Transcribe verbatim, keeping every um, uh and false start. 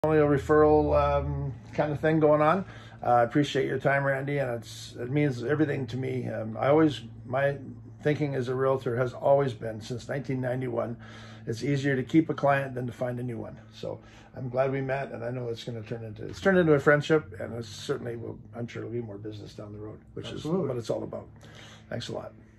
referral um, kind of thing going on. Uh, I appreciate your time, Randy, and it's it means everything to me. Um, I always my thinking as a realtor has always been since nineteen ninety-one. It's easier to keep a client than to find a new one. So I'm glad we met, and I know it's going to turn into it's turned into a friendship, and it's certainly will. I'm sure it'll be more business down the road, which Absolutely. Is what it's all about. Thanks a lot.